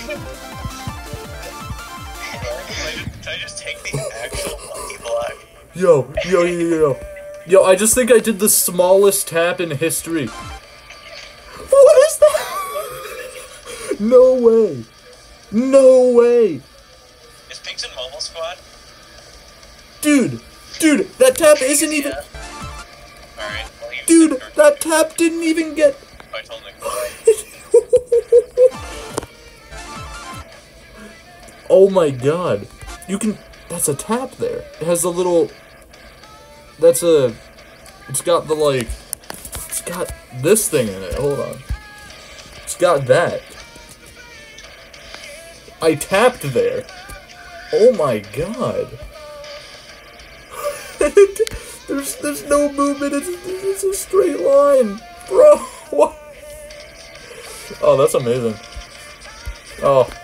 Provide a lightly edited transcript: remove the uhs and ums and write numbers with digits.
Should I just take the actual monkey block? Yo, I just think I did the smallest tap in history. What is that? No way. No way. Is Pigs in Mobile Squad? Dude, that tap isn't even... Alright, well, Dude, that tap didn't even get... I told Nick. Oh my god. You can... That's a tap there. It has a little... That's a... It's got the, like... It's got this thing in it. Hold on. It's got that. I tapped there. Oh my god. There's no movement. It's a straight line. Bro, what? Oh, that's amazing. Oh.